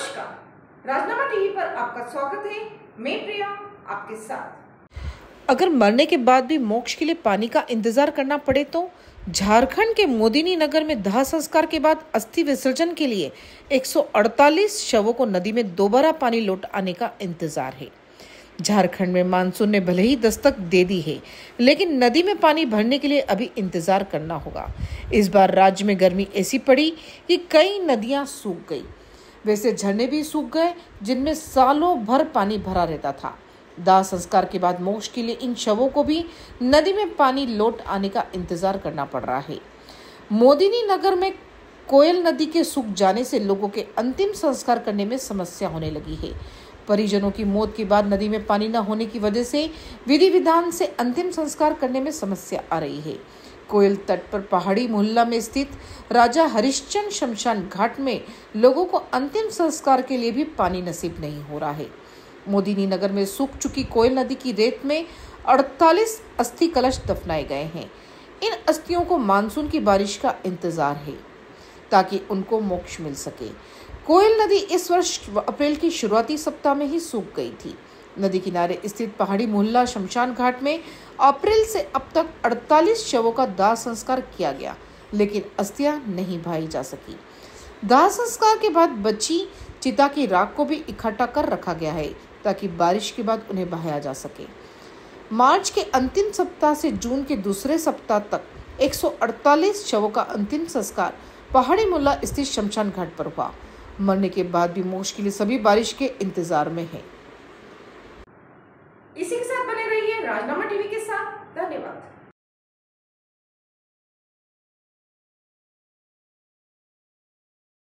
नमस्कार, राजनामा टीवी पर आपका स्वागत है। मैं प्रिया आपके साथ। अगर मरने के बाद भी मोक्ष के लिए पानी का इंतजार करना पड़े तो झारखंड के मोदिनी नगर में दाह संस्कार के बाद अस्थि विसर्जन के लिए 148 शवों को नदी में दोबारा पानी लौट आने का इंतजार है। झारखंड में मानसून ने भले ही दस्तक दे दी है, लेकिन नदी में पानी भरने के लिए अभी इंतजार करना होगा। इस बार राज्य में गर्मी ऐसी पड़ी कि कई नदियां सूख गई। वैसे झरने भी सूख गए जिनमें सालों भर पानी भरा रहता था। दाह संस्कार के बाद मोक्ष के लिए इन शवों को भी नदी में पानी लौट आने का इंतजार करना पड़ रहा है। मोदिनी नगर में कोयल नदी के सूख जाने से लोगों के अंतिम संस्कार करने में समस्या होने लगी है। परिजनों की मौत के बाद नदी में पानी न होने की वजह से विधि विधान से अंतिम संस्कार करने में समस्या आ रही है। कोयल तट पर पहाड़ी मोहल्ला में स्थित राजा हरिश्चंद्र शमशान घाट में लोगों को अंतिम संस्कार के लिए भी पानी नसीब नहीं हो रहा है। मोदिनी नगर में सूख चुकी कोयल नदी की रेत में 48 अस्थि कलश दफनाए गए हैं। इन अस्थियों को मानसून की बारिश का इंतजार है ताकि उनको मोक्ष मिल सके। कोयल नदी इस वर्ष अप्रैल की शुरुआती सप्ताह में ही सूख गई थी। नदी किनारे स्थित पहाड़ी मोहल्ला शमशान घाट में अप्रैल से अब तक 48 शवों का दाह संस्कार किया गया, लेकिन अस्थियां नहीं भाई जा सकी। दाह संस्कार के बाद बची चिता की राख को भी इकट्ठा कर रखा गया है ताकि बारिश के बाद उन्हें बहाया जा सके। मार्च के अंतिम सप्ताह से जून के दूसरे सप्ताह तक 148 शवों का अंतिम संस्कार पहाड़ी मोहल्ला स्थित शमशान घाट पर हुआ। मरने के बाद भी मोक्ष के लिए सभी बारिश के इंतजार में हैं। इसी के साथ बने रहिए राजनामा टीवी के साथ। धन्यवाद।